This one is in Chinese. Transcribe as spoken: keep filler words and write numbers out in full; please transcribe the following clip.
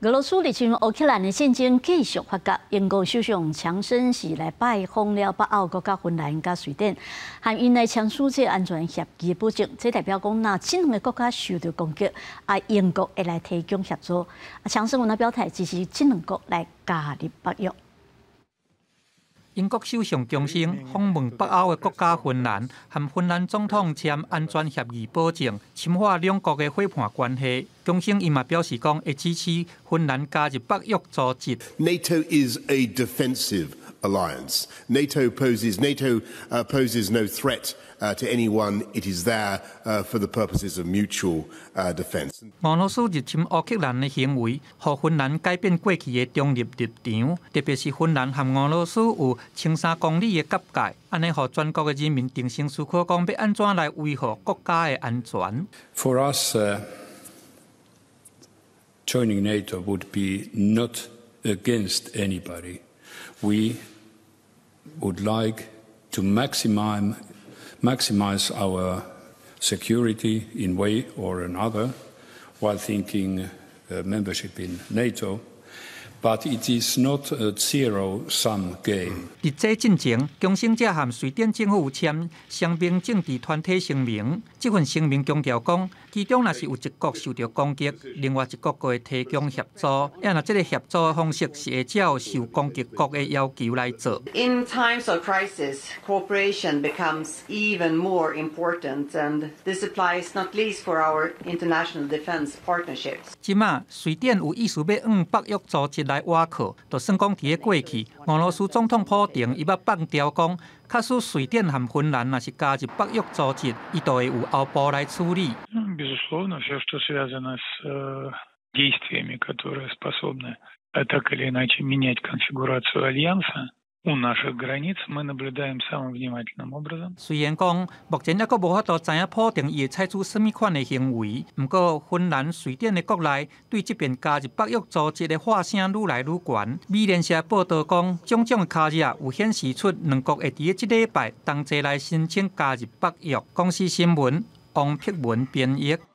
俄罗斯入侵乌克兰的战争继续发酵，英国首相强生是来拜访了北欧国家芬兰加瑞典，和因来签署这安全协议保证。这代表讲，若这两个国家受到攻击，啊，英国会来提供协助。啊，强生有那表态支持这两国来加入北约。 英国首相强生访问北欧的国家芬兰，和芬兰总统签安全协议，保证深化两国的伙伴关系。强生伊嘛表示讲，会支持芬兰加入北约组织。 NATO is a defensive alliance. NATO poses NATO uh, poses no threat uh, to anyone. It is there uh, for the purposes of mutual uh, defence. 俄羅斯入侵烏克蘭的行為，讓芬蘭改變過去的中立立場，特別是芬蘭和俄羅斯有千三公里的界界，安尼讓全國的人民定性思考講要安怎來維護國家的安全。 For us, uh, joining NATO would be not against anybody. We would like to maximize maximize our security in way or another, while thinking uh, membership in NATO. But it is not a zero-sum game. 伫这进前，强生才和瑞典政府签双边政治团体声明。这份声明强调讲，其中若是有一国受到攻击，另外一国会提供协助。也若这个协助的方式是会照受攻击国的要求来做。 In times of crisis, cooperation becomes even more important, and this applies not least for our international defence partnerships. 即马，瑞典有意思要往北约组织来挖靠，就算讲伫个过去，俄羅斯總統普丁伊捌放條講，假使瑞典和芬蘭若是加入北約組織，伊就會有後部來處理。 Безусловно, все, что связано с э, действиями, которые способны так или иначе менять конфигурацию альянса. У наших границ мы наблюдаем самым внимательным образом. 雖然講目前還佫無法度知影普丁伊會採取什麼款的行為，不過芬蘭、瑞典的國內對這邊加入北約組織的話聲愈來愈懸。美聯社報道講，種種的卡日有顯示出兩國會伫這禮拜同齊來申請加入北約。公司新聞王碧文編譯。